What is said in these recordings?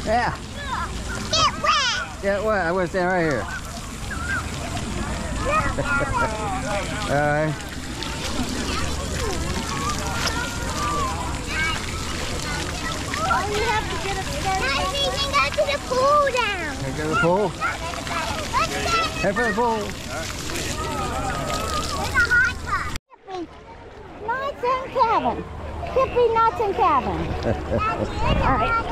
Yeah. Get wet. Get wet. I'm gonna stand right here. All right. Oh, you have to get upstairs. Daddy, you can go to the pool now. Can I go to the pool? Head for the pool. There's a hot tub. Nuts and Kevin. Kippy, Nuts and Kevin. All right.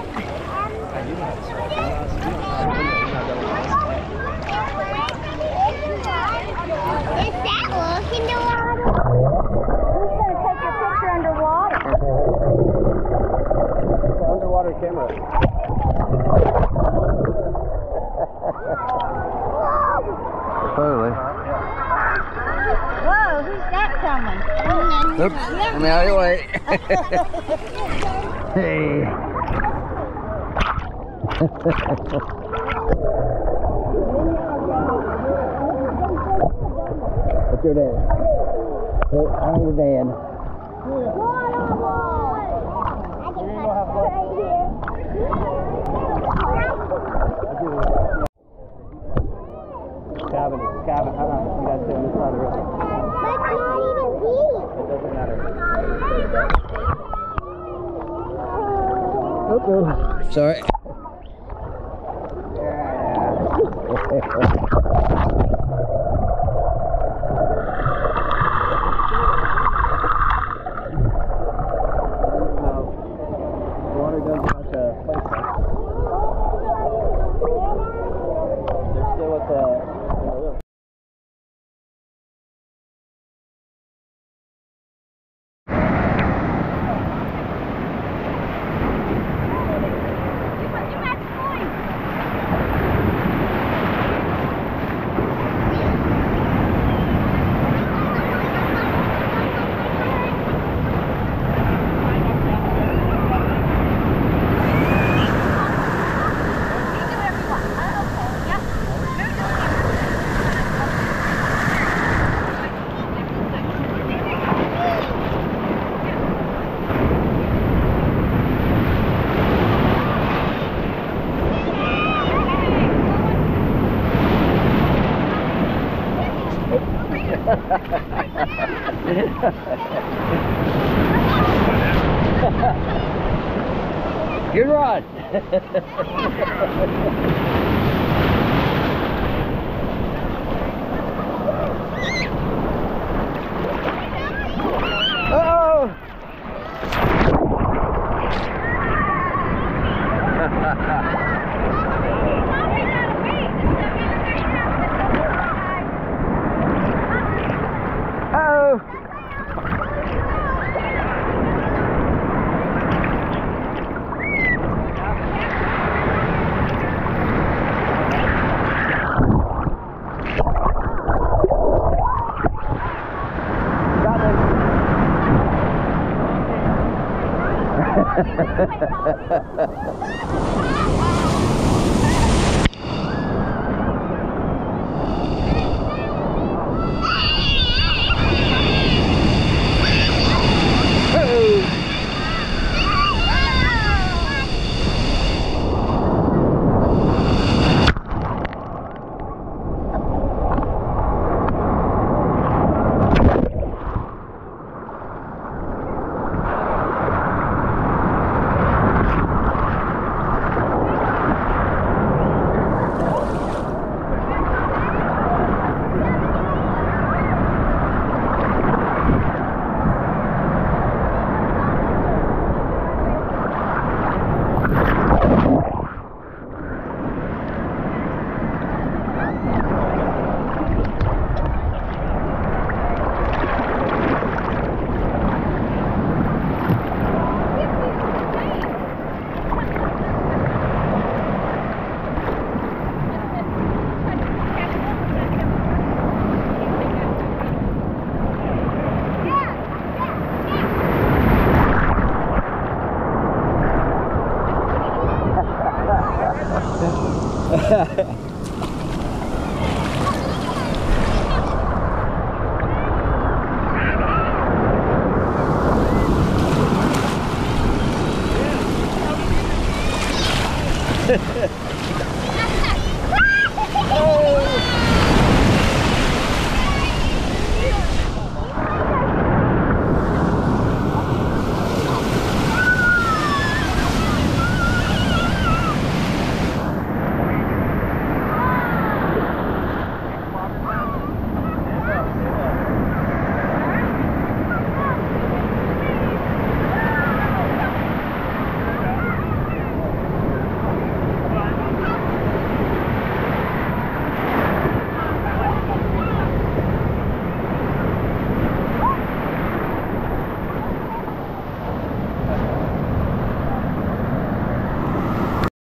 Is that look in the water? Who's going to take your picture underwater? It's an underwater camera. Totally. Whoa, who's that coming? Oops, I'm out of your way. Hey. What's your name? I'm your dad. Cabin, you guys stay on this side of the river. That's not even deep. It doesn't matter. Oh, sorry. Water doesn't have to fight that. They're still at the river. Good run. Oh!